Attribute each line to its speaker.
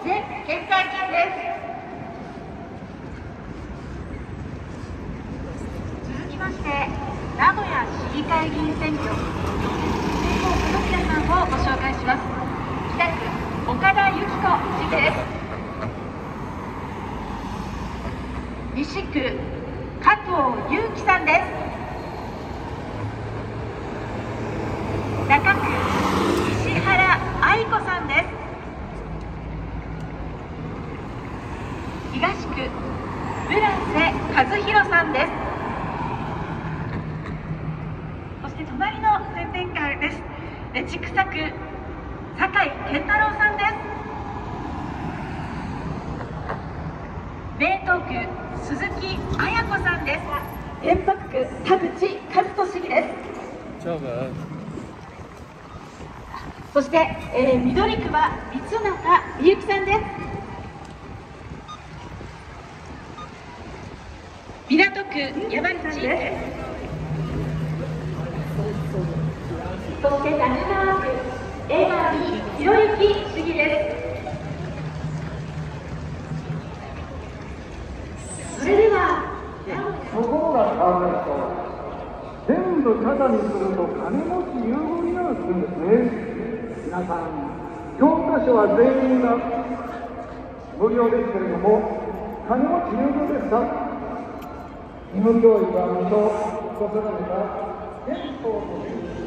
Speaker 1: 前県会議員です。続きまして名古屋市議会議員選挙選考不動産さんをご紹介します。北区岡田由紀子市議です。西区加藤祐樹さんです。中区石原愛子さんです。東区村瀬和弘さんです。そして隣の宣伝会です。千種区酒井健太郎さんです。名東区鈴木彩子さんです。天白区田淵和人市議です。そして、緑区は三中美幸さんです。港区山口さんです。そして立川区江上博之市議です。それでは
Speaker 2: ところが変わると全部タダにすると金持ち優遇になるって言うんですね。皆さん、教科書は全員が無料ですけれども、金持ち優遇ですか？義務教育は無償と定めた憲法の